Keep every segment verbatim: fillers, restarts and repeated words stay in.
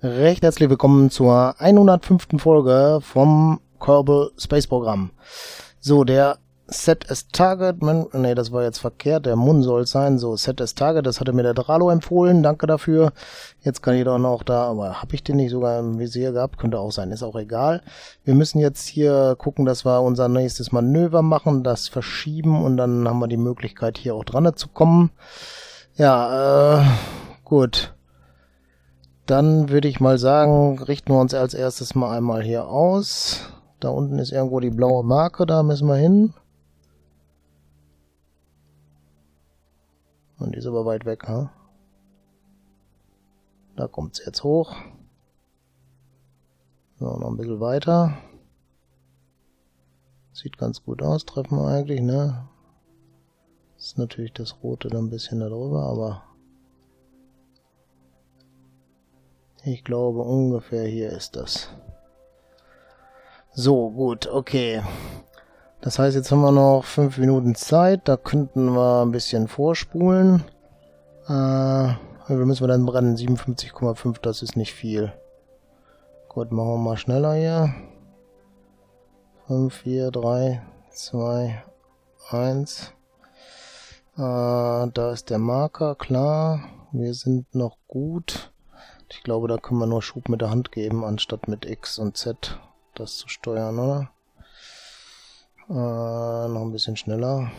Recht herzlich willkommen zur hundertfünften Folge vom Kerbal Space Programm. So, der Set as Target, ne, das war jetzt verkehrt, der Mun soll es sein. So, Set as Target, das hatte mir der Dralo empfohlen, danke dafür. Jetzt kann ich doch noch da, aber habe ich den nicht sogar im Visier gehabt? Könnte auch sein, ist auch egal. Wir müssen jetzt hier gucken, dass wir unser nächstes Manöver machen, das verschieben und dann haben wir die Möglichkeit, hier auch dran zu kommen. Ja, äh, gut. Dann würde ich mal sagen, richten wir uns als erstes mal einmal hier aus. Da unten ist irgendwo die blaue Marke, da müssen wir hin. Und die ist aber weit weg, ha? Da kommt sie jetzt hoch. So, noch ein bisschen weiter. Sieht ganz gut aus, treffen wir eigentlich, ne? Ist natürlich das Rote da ein bisschen da drüber, aber ich glaube ungefähr hier ist das. So, gut, okay. Das heißt, jetzt haben wir noch fünf Minuten Zeit. Da könnten wir ein bisschen vorspulen. Äh, wie viel müssen wir dann brennen? siebenundfünfzig Komma fünf, das ist nicht viel. Gut, machen wir mal schneller hier. fünf, vier, drei, zwei, eins. Äh, da ist der Marker, klar. Wir sind noch gut. Ich glaube, da können wir nur Schub mit der Hand geben, anstatt mit X und Z das zu steuern, oder? Äh, noch ein bisschen schneller.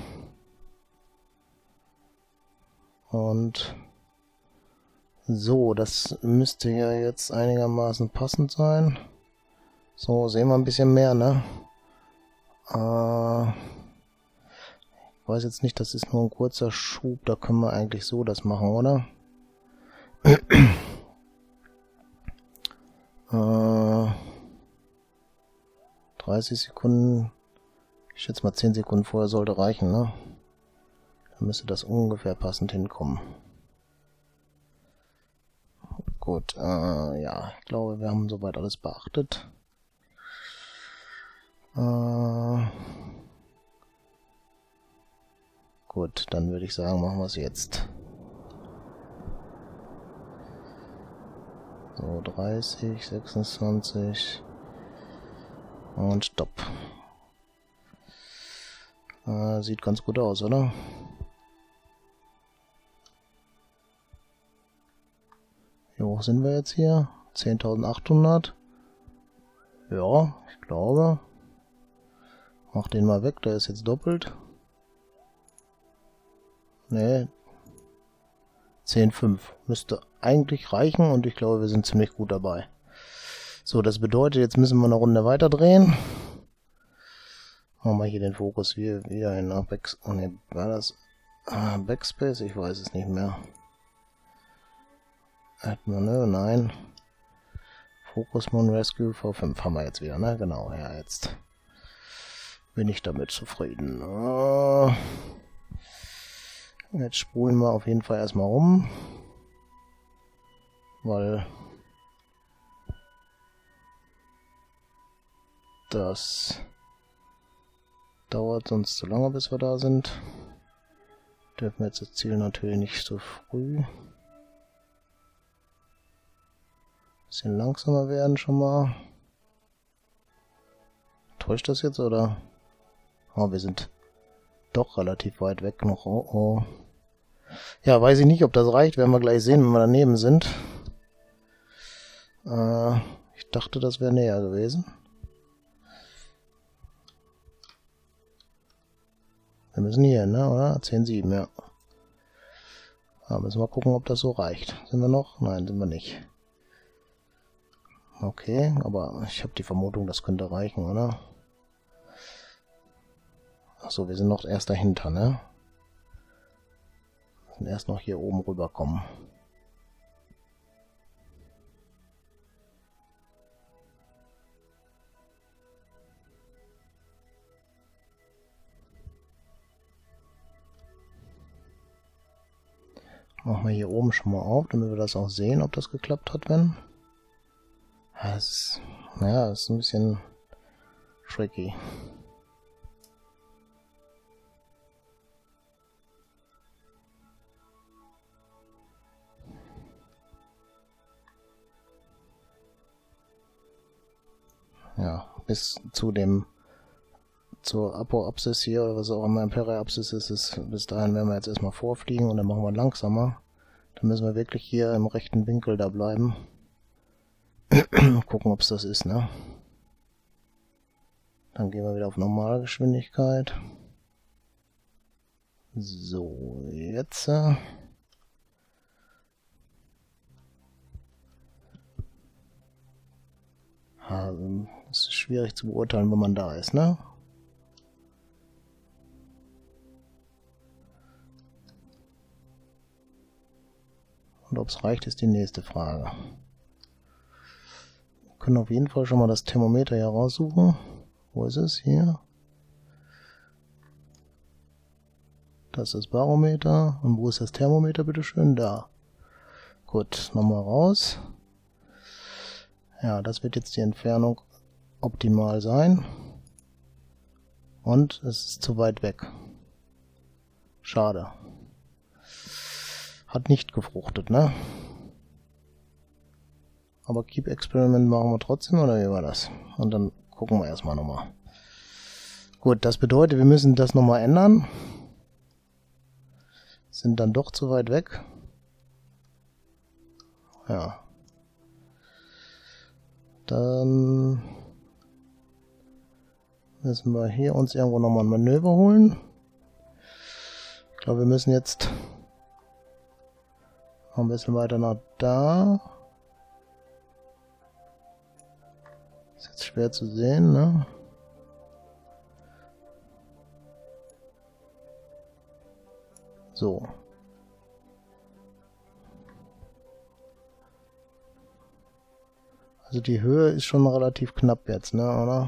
Und so, das müsste ja jetzt einigermaßen passend sein. So, sehen wir ein bisschen mehr, ne? Äh, ich weiß jetzt nicht, das ist nur ein kurzer Schub, da können wir eigentlich so das machen, oder? äh, dreißig Sekunden, ich schätze mal zehn Sekunden vorher sollte reichen, ne? Dann müsste das ungefähr passend hinkommen. Gut, äh, ja, ich glaube, wir haben soweit alles beachtet. Äh, gut, dann würde ich sagen, machen wir es jetzt. So, dreißig, sechsundzwanzig und Stopp. Äh, sieht ganz gut aus, oder? Wie hoch sind wir jetzt hier? zehntausendachthundert. Ja, ich glaube. Mach den mal weg, der ist jetzt doppelt. Ne. zehn Komma fünf. Müsste eigentlich reichen und ich glaube, wir sind ziemlich gut dabei. So, das bedeutet, jetzt müssen wir eine Runde weiter drehen. Machen wir hier den Fokus wieder, wieder in Backspace. Oh ne, war das ah, Backspace? Ich weiß es nicht mehr. Admin, nein. Focus Moon Rescue V fünf haben wir jetzt wieder, ne? Genau, ja, jetzt bin ich damit zufrieden. Oh. Jetzt spulen wir auf jeden Fall erstmal rum, weil das dauert sonst zu lange, bis wir da sind. Dürfen wir jetzt das Ziel natürlich nicht so früh. Bisschen langsamer werden schon mal. Täuscht das jetzt, oder? Oh, wir sind doch relativ weit weg noch. Oh, oh. Ja, weiß ich nicht, ob das reicht. Werden wir gleich sehen, wenn wir daneben sind. Äh, ich dachte, das wäre näher gewesen. Wir müssen hier, ne, oder? zehn Komma sieben, ja. Da müssen wir gucken, ob das so reicht. Sind wir noch? Nein, sind wir nicht. Okay, aber ich habe die Vermutung, das könnte reichen, oder? Achso, wir sind noch erst dahinter, ne? Wir müssen erst noch hier oben rüberkommen. Machen wir hier oben schon mal auf, damit wir das auch sehen, ob das geklappt hat, wenn. Das ist, naja, das ist ein bisschen tricky. ja, bis zu dem, zur Apoapsis hier, oder was auch immer Periapsis ist, ist, bis dahin werden wir jetzt erstmal vorfliegen und dann machen wir langsamer. Dann müssen wir wirklich hier im rechten Winkel da bleiben. Gucken, ob es das ist, ne? Dann gehen wir wieder auf Normalgeschwindigkeit. So, jetzt. Äh also, es ist schwierig zu beurteilen, wenn man da ist, ne? Und ob es reicht, ist die nächste Frage. Wir können auf jeden Fall schon mal das Thermometer hier raussuchen. Wo ist es? Hier. Das ist das Barometer. Und wo ist das Thermometer, bitteschön? Da. Gut, nochmal raus. Ja, das wird jetzt die Entfernung optimal sein. Und es ist zu weit weg. Schade. Hat nicht gefruchtet, ne? Aber Keep Experiment machen wir trotzdem, oder wie war das? Und dann gucken wir erstmal nochmal. Gut, das bedeutet, wir müssen das nochmal ändern. Sind dann doch zu weit weg. Ja. Dann müssen wir hier uns irgendwo nochmal ein Manöver holen. Ich glaube, wir müssen jetzt noch ein bisschen weiter nach da. Ist jetzt schwer zu sehen, ne? So. Also die Höhe ist schon relativ knapp jetzt, ne, oder?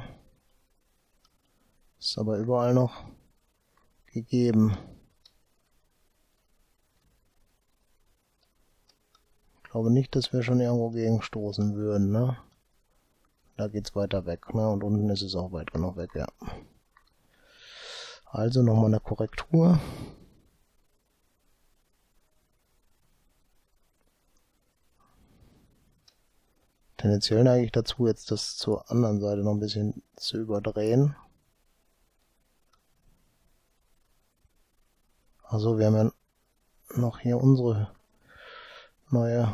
Ist aber überall noch gegeben. Ich glaube nicht, dass wir schon irgendwo gegenstoßen würden, ne? Da geht's weiter weg, ne? Und unten ist es auch weit genug weg, ja. Also nochmal eine Korrektur. Tendenziell neige ich dazu, jetzt das zur anderen Seite noch ein bisschen zu überdrehen. Also wir haben ja noch hier unsere neue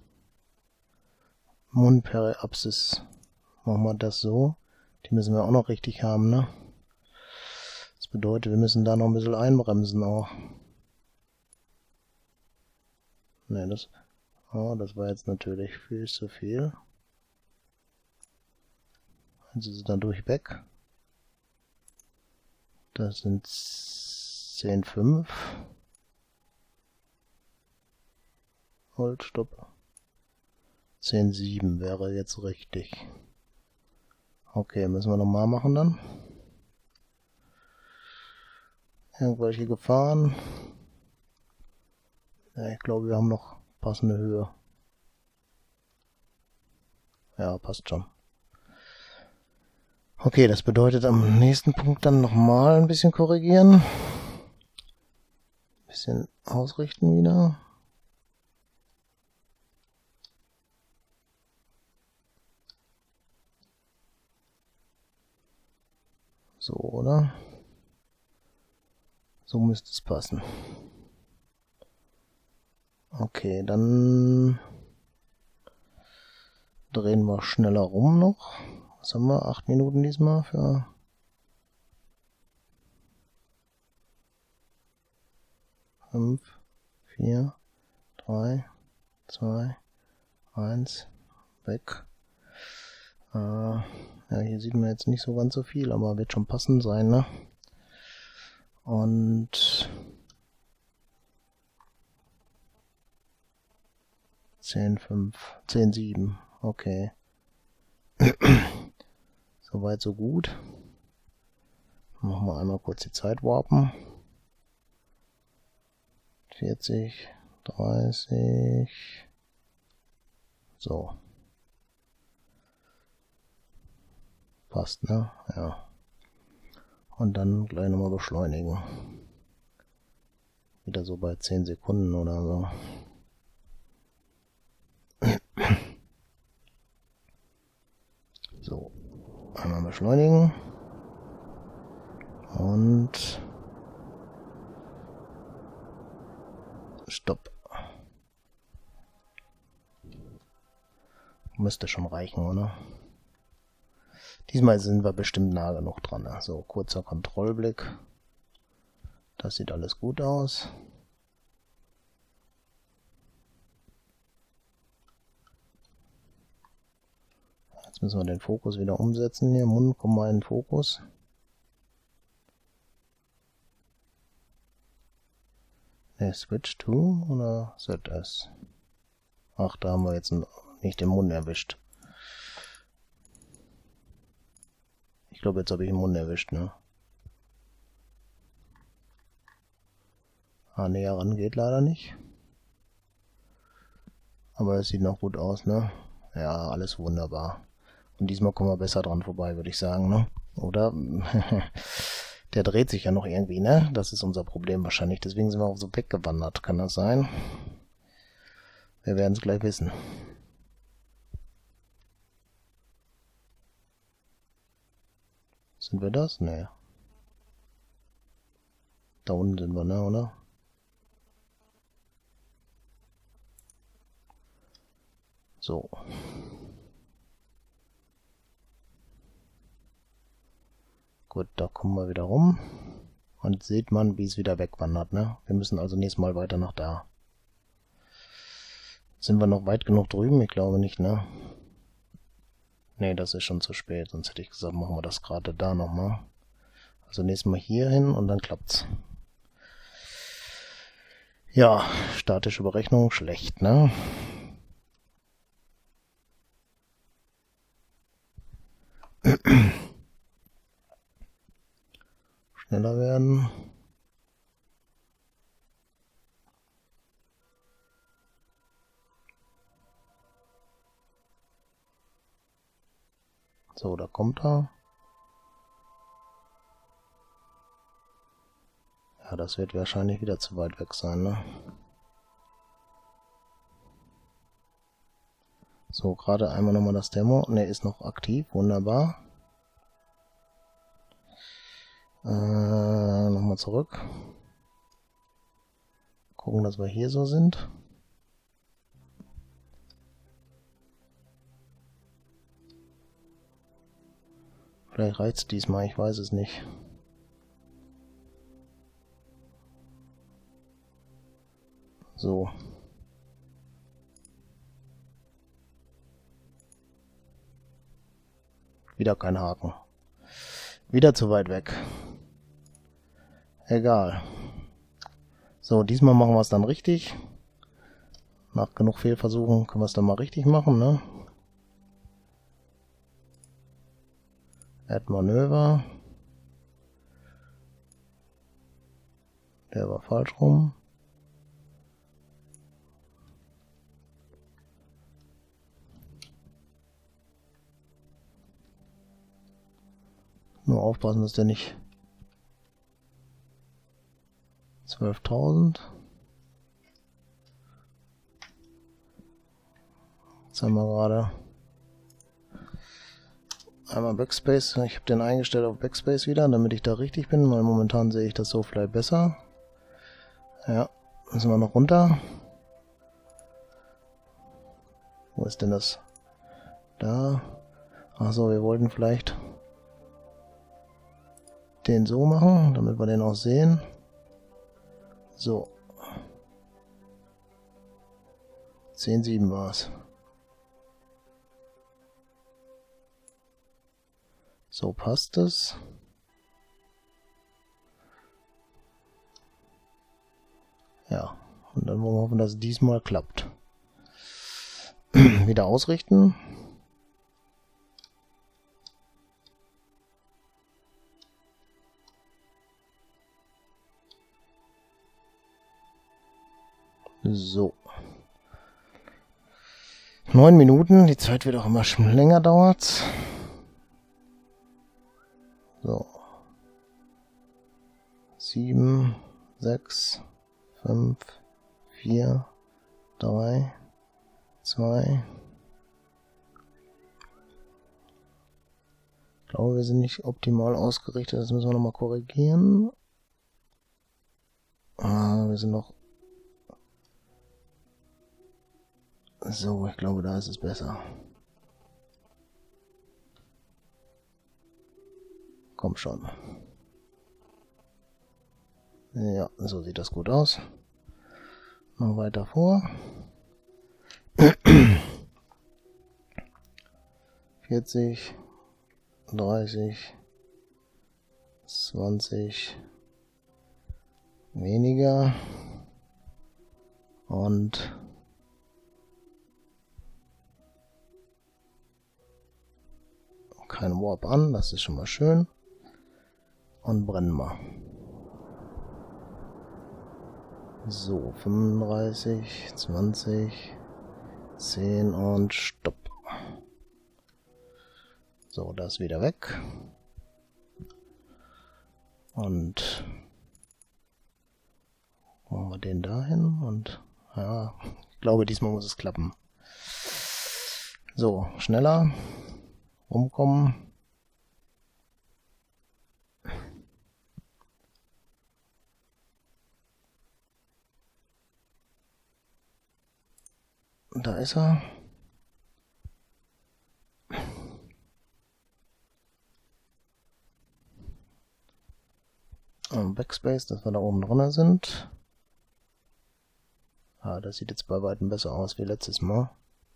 Mundperiapsis. Machen wir das so. Die müssen wir auch noch richtig haben, ne? Das bedeutet, wir müssen da noch ein bisschen einbremsen auch. Ne, das, oh, das war jetzt natürlich viel zu viel. Jetzt ist es dadurch weg. Das sind zehn Komma fünf. Halt, stopp. zehn Komma sieben wäre jetzt richtig. Okay, müssen wir nochmal machen dann. Irgendwelche Gefahren. Ja, ich glaube, wir haben noch passende Höhe. Ja, passt schon. Okay, das bedeutet am nächsten Punkt dann nochmal ein bisschen korrigieren. Ein bisschen ausrichten wieder. So, oder? So müsste es passen. Okay, dann drehen wir schneller rum noch. Was haben wir? acht Minuten diesmal für... fünf, vier, drei, zwei, eins, weg. Äh, ja, hier sieht man jetzt nicht so ganz so viel, aber wird schon passend sein, ne? Und zehn Komma fünf, zehn Komma sieben, okay. Soweit so gut. Machen wir einmal kurz die Zeit warpen. vierzig, dreißig. So. Passt, ne? Ja. Und dann gleich nochmal beschleunigen. Wieder so bei zehn Sekunden oder so. So. Einmal beschleunigen. Und Stopp. Müsste schon reichen, oder? Diesmal sind wir bestimmt nah genug dran. So, kurzer Kontrollblick. Das sieht alles gut aus. Jetzt müssen wir den Fokus wieder umsetzen hier. Mund, komm mal in den Fokus. Ne, Switch to oder Z S? Ach, da haben wir jetzt nicht den Mund erwischt. Ich glaube, jetzt habe ich den Mund erwischt, ne? Ah, näher ran geht leider nicht. Aber es sieht noch gut aus, ne? Ja, alles wunderbar. Und diesmal kommen wir besser dran vorbei, würde ich sagen, ne? Oder? Der dreht sich ja noch irgendwie, ne? Das ist unser Problem wahrscheinlich. Deswegen sind wir auch so weggewandert. Kann das sein? Wir werden es gleich wissen. Sind wir das? Ne. Da unten sind wir, ne, oder? So. Gut, da kommen wir wieder rum. Und sieht man, wie es wieder wegwandert, ne? Wir müssen also nächstes Mal weiter nach da. Sind wir noch weit genug drüben? Ich glaube nicht, ne? Ne, das ist schon zu spät. Sonst hätte ich gesagt, machen wir das gerade da nochmal. Also nächstes Mal hier hin und dann klappt's. Ja, statische Berechnung, schlecht, ne? Schneller werden. So, da kommt er. Ja, das wird wahrscheinlich wieder zu weit weg sein, ne? So, gerade einmal nochmal das Demo. Ne, ist noch aktiv. Wunderbar. Äh, nochmal zurück. Gucken, dass wir hier so sind. Vielleicht reicht es diesmal, ich weiß es nicht. So. Wieder kein Haken. Wieder zu weit weg. Egal. So, diesmal machen wir es dann richtig. Nach genug Fehlversuchen können wir es dann mal richtig machen, ne? Add Manöver. Der war falsch rum. Nur aufpassen, dass der nicht zwölftausend. Jetzt haben wir gerade einmal Backspace. Ich habe den eingestellt auf Backspace wieder, damit ich da richtig bin, weil momentan sehe ich das so vielleicht besser. Ja, müssen wir noch runter. Wo ist denn das? Da. Achso, wir wollten vielleicht den so machen, damit wir den auch sehen. So. zehn Komma sieben war es. So passt es. Ja, und dann wollen wir hoffen, dass es diesmal klappt. Wieder ausrichten. So. Neun Minuten, die Zeit wird auch immer schon länger dauert. So. Sieben, sechs, fünf, vier, drei, zwei. glaube, wir sind nicht optimal ausgerichtet. Das müssen wir nochmal korrigieren. Ah, wir sind noch... So, ich glaube, da ist es besser. Komm schon. Ja, so sieht das gut aus. Noch weiter vor. vierzig, dreißig, zwanzig, weniger und kein Warp an, das ist schon mal schön. Und brennen wir. So, fünfunddreißig, zwanzig, zehn und stopp. So, das wieder weg. Und machen wir den dahin und ja, ich glaube, diesmal muss es klappen. So, schneller rumkommen. Da ist er. Und Backspace, dass wir da oben drin sind. Ah, das sieht jetzt bei weitem besser aus wie letztes Mal.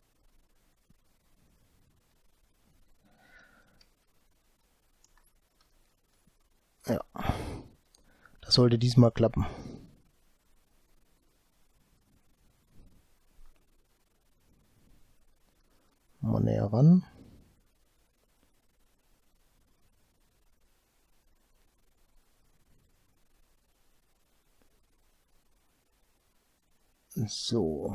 Ja, das sollte diesmal klappen. Mal näher ran. So.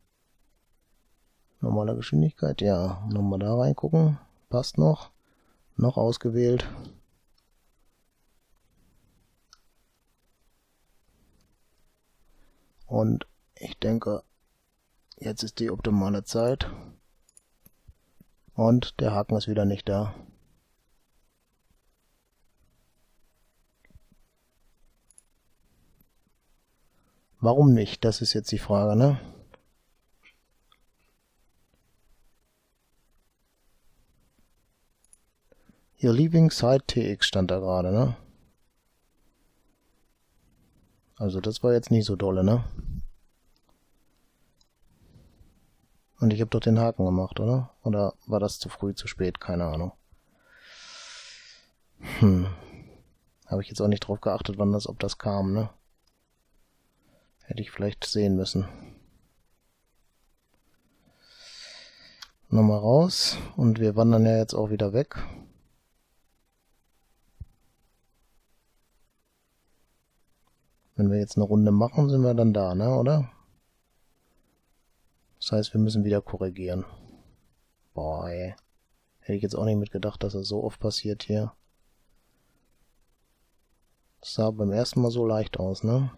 Normale Geschwindigkeit, ja. Nochmal da reingucken. Passt noch. Noch ausgewählt. Und ich denke, jetzt ist die optimale Zeit. Und der Haken ist wieder nicht da. Warum nicht? Das ist jetzt die Frage, ne? You're leaving Site T X stand da gerade, ne? Also das war jetzt nicht so dolle, ne? Und ich habe doch den Haken gemacht, oder? Oder war das zu früh, zu spät? Keine Ahnung. Hm. Habe ich jetzt auch nicht drauf geachtet, wann das, ob das kam, ne? Hätte ich vielleicht sehen müssen. Nochmal raus. Und wir wandern ja jetzt auch wieder weg. Wenn wir jetzt eine Runde machen, sind wir dann da, ne, oder? Das heißt, wir müssen wieder korrigieren. Boah, ey. Hätte ich jetzt auch nicht mitgedacht, dass das so oft passiert hier. Das sah beim ersten Mal so leicht aus, ne?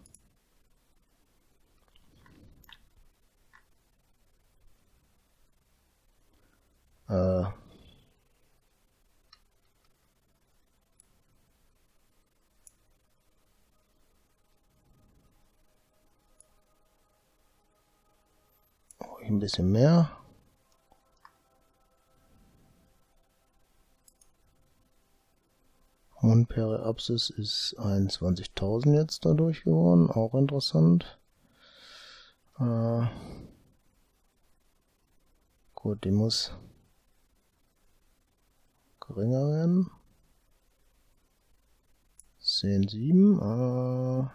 Äh. Ein bisschen mehr. Und Periapsis ist einundzwanzigtausend jetzt dadurch geworden. Auch interessant. Äh. Gut, die muss geringer werden. zehn Komma sieben. Äh.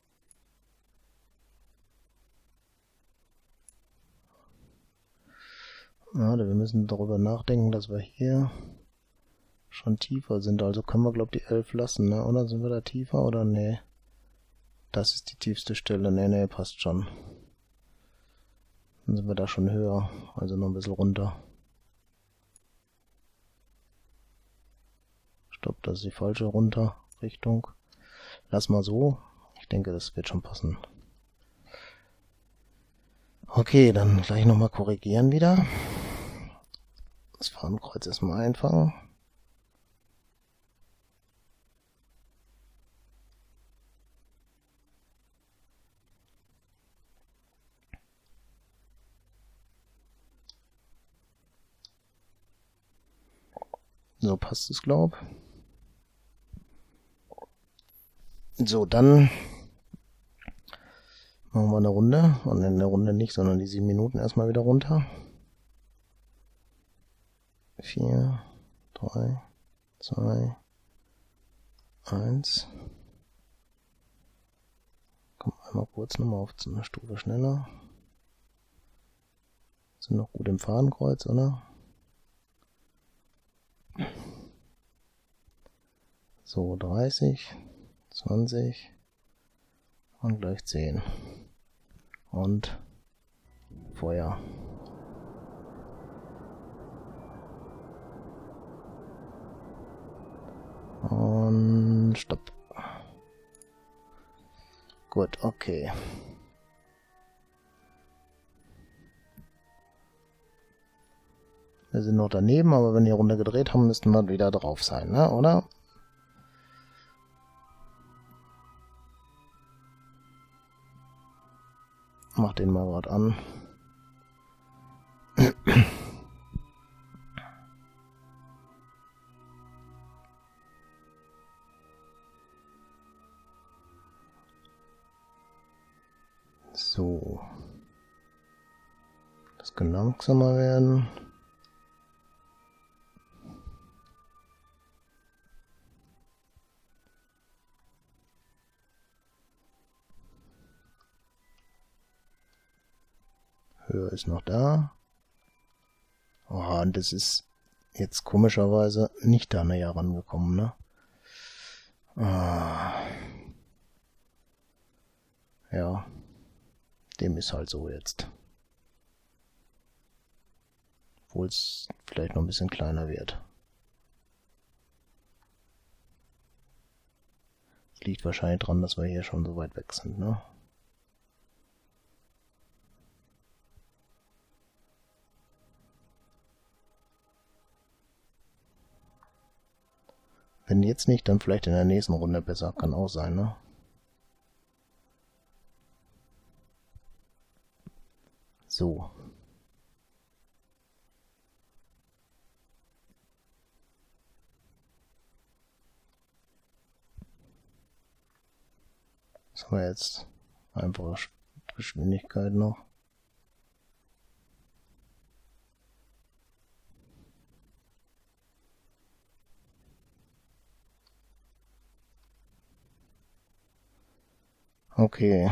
Ja, wir müssen darüber nachdenken, dass wir hier schon tiefer sind. Also können wir, glaube ich, die elf lassen, ne? Oder sind wir da tiefer oder nee? Das ist die tiefste Stelle. Nee, nee, passt schon. Dann sind wir da schon höher. Also noch ein bisschen runter. Stopp, das ist die falsche Runterrichtung. Lass mal so. Ich denke, das wird schon passen. Okay, dann gleich nochmal korrigieren wieder. Das Fahnenkreuz erstmal einfangen. So passt es, glaub. So, dann machen wir eine Runde. Und in der Runde nicht, sondern die sieben Minuten erstmal wieder runter. vier, drei, zwei, eins. Komm, einmal kurz nochmal auf eine Stufe schneller. Sind noch gut im Fahnenkreuz, oder? So, dreißig, zwanzig und gleich zehn. Und Feuer. Und stopp. Gut, okay. Wir sind noch daneben, aber wenn die Runde gedreht haben, müssten wir wieder drauf sein, ne? Oder? Mach den mal gerade an. So. Das kann langsamer werden. Höhe ist noch da. Oh, und das ist jetzt komischerweise nicht da näher rangekommen, ne? Ah. Ja. Dem ist halt so jetzt. Obwohl es vielleicht noch ein bisschen kleiner wird. Das liegt wahrscheinlich dran, dass wir hier schon so weit weg sind, ne? Wenn jetzt nicht, dann vielleicht in der nächsten Runde besser. Kann auch sein, ne? So. Was haben wir jetzt? Einfache Geschwindigkeit noch. Okay.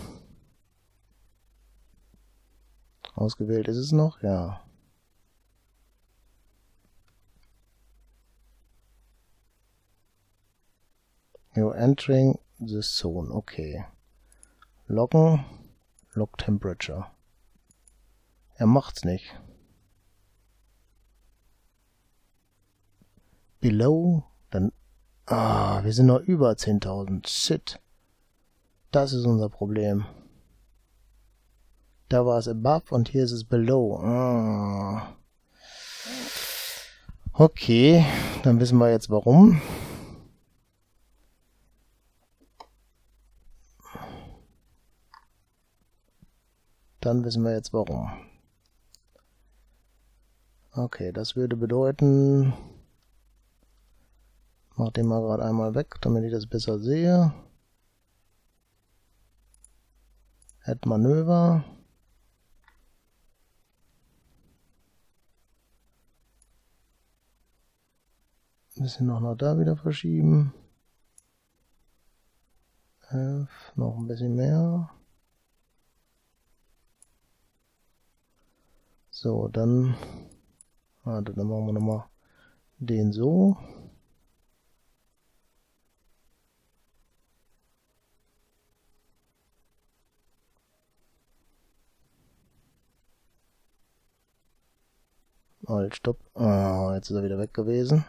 Ausgewählt ist es noch? Ja. You're entering the zone. Okay. Loggen. Log temperature. Er macht's nicht. Below. Dann. Ah, wir sind noch über zehntausend. Shit. Das ist unser Problem. Da war es above und hier ist es below. Ah. Okay, dann wissen wir jetzt warum. Dann wissen wir jetzt warum. Okay, das würde bedeuten... Mach den mal gerade einmal weg, damit ich das besser sehe. Add Manöver. Ein bisschen noch nach da wieder verschieben. elf, noch ein bisschen mehr. So, dann, warte, dann machen wir nochmal den so. Halt, stopp. Ah, jetzt ist er wieder weg gewesen.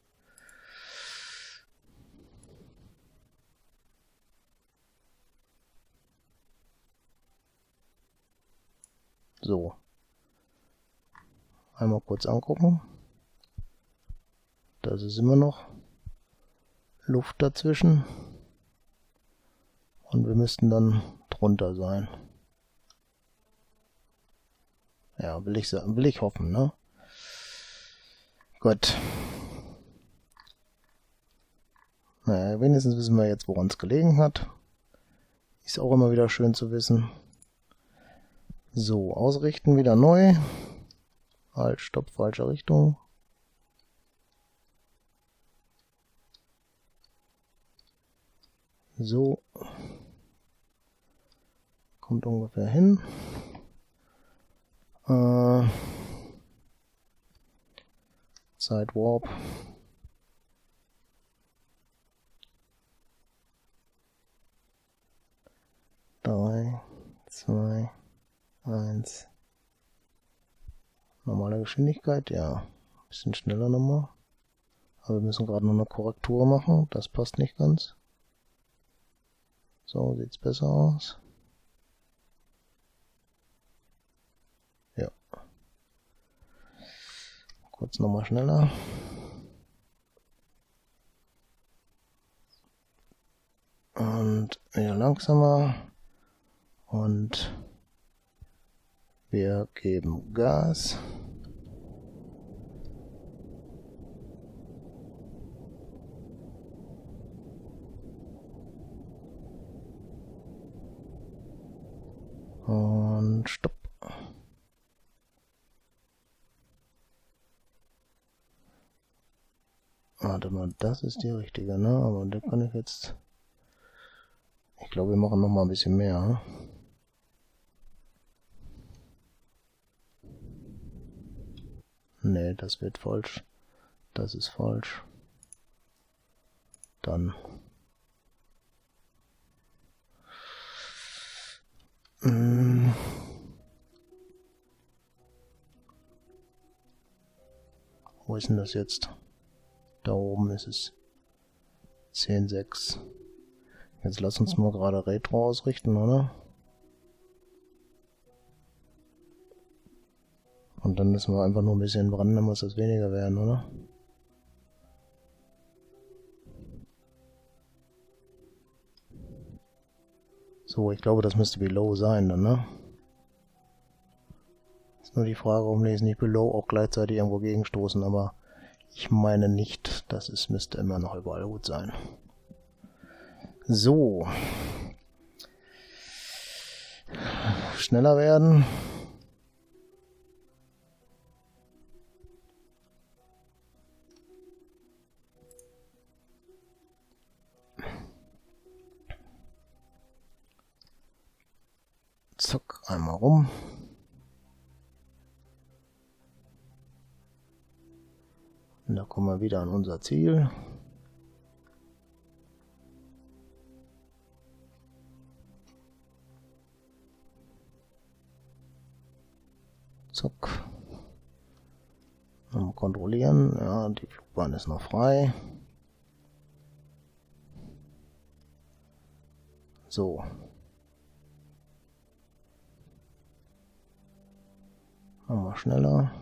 So. Einmal kurz angucken. Da ist immer noch Luft dazwischen. Und wir müssten dann drunter sein. Ja, will ich, will ich hoffen, ne? Gut. Naja, wenigstens wissen wir jetzt, woran es gelegen hat. Ist auch immer wieder schön zu wissen. So, ausrichten wieder neu. Halt, stopp, falsche Richtung. So. Kommt ungefähr hin. Äh, Side Warp. drei, zwei, eins. Normale Geschwindigkeit, ja. Bisschen schneller nochmal. Aber wir müssen gerade noch eine Korrektur machen. Das passt nicht ganz. So sieht's besser aus. Ja. Kurz nochmal schneller. Und wieder langsamer. Und wir geben Gas. Und stopp. Warte mal, das ist die richtige, ne? Aber da kann ich jetzt... Ich glaube, wir machen noch mal ein bisschen mehr. Ne, das wird falsch. Das ist falsch. Dann. Hm. Wo ist denn das jetzt? Da oben ist es zehn Komma sechs. Jetzt lass uns mal gerade Retro ausrichten, oder? Und dann müssen wir einfach nur ein bisschen brennen, dann muss das weniger werden, oder? So, ich glaube, das müsste Below sein dann, ne? Ist nur die Frage, warum die es nicht Below auch gleichzeitig irgendwo gegenstoßen, aber ich meine nicht, das ist, müsste immer noch überall gut sein. So. Schneller werden. Zack, einmal rum. Und da kommen wir wieder an unser Ziel. Zack. Mal kontrollieren. Ja, die Flugbahn ist noch frei. So. Nochmal schneller.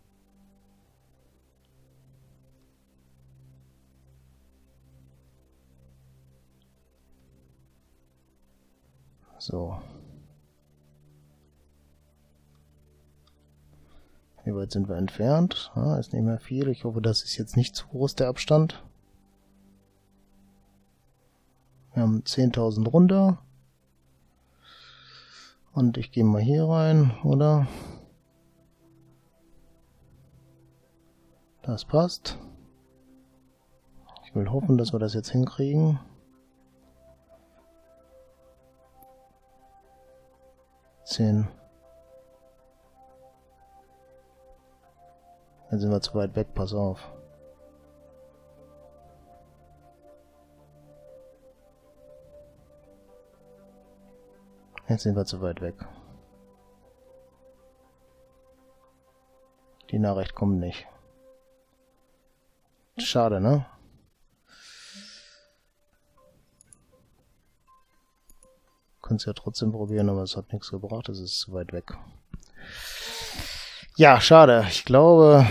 So. Wie weit sind wir entfernt? Ah, ist nicht mehr viel. Ich hoffe, das ist jetzt nicht zu groß, der Abstand. Wir haben zehntausend runter. Und ich gehe mal hier rein, oder? Das passt. Ich will hoffen, dass wir das jetzt hinkriegen. zehn. Jetzt sind wir zu weit weg, pass auf. Jetzt sind wir zu weit weg. Die Nachricht kommt nicht. Schade, ne? Könnt's ja trotzdem probieren, aber es hat nichts gebracht, es ist zu weit weg. Ja, schade. Ich glaube,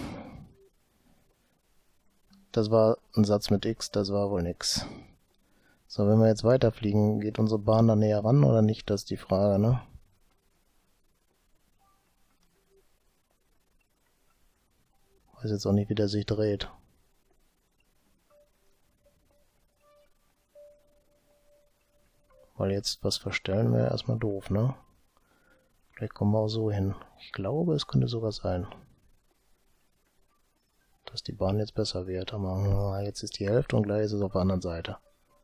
das war ein Satz mit X, das war wohl nix. So, wenn wir jetzt weiterfliegen, geht unsere Bahn da näher ran oder nicht? Das ist die Frage, ne? Weiß jetzt auch nicht, wie der sich dreht. Weil jetzt was verstellen wäre erstmal doof, ne? Vielleicht kommen wir auch so hin. Ich glaube, es könnte sogar sein, dass die Bahn jetzt besser wird. Aber jetzt ist die Hälfte und gleich ist es auf der anderen Seite.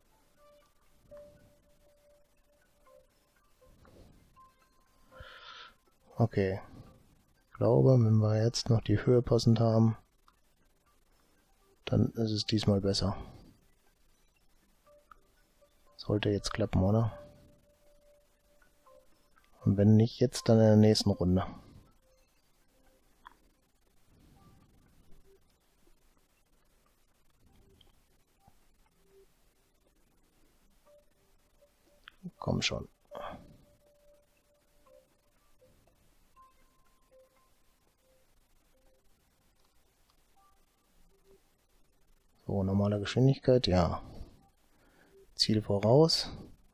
Okay. Ich glaube, wenn wir jetzt noch die Höhe passend haben, dann ist es diesmal besser. Sollte jetzt klappen, oder? Und wenn nicht jetzt, dann in der nächsten Runde. Komm schon. So, normale Geschwindigkeit, ja. Ziel voraus.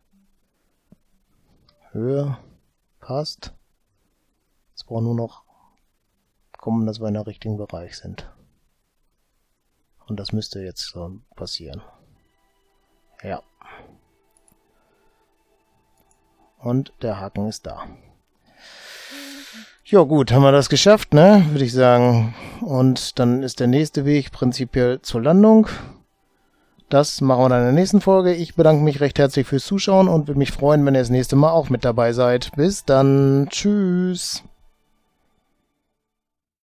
Höhe passt. Jetzt brauchen wir nur noch kommen, dass wir in der richtigen Bereich sind. Und das müsste jetzt so passieren. Ja. Und der Haken ist da. Ja gut, haben wir das geschafft, ne? Würde ich sagen. Und dann ist der nächste Weg prinzipiell zur Landung. Das machen wir dann in der nächsten Folge. Ich bedanke mich recht herzlich fürs Zuschauen und würde mich freuen, wenn ihr das nächste Mal auch mit dabei seid. Bis dann. Tschüss.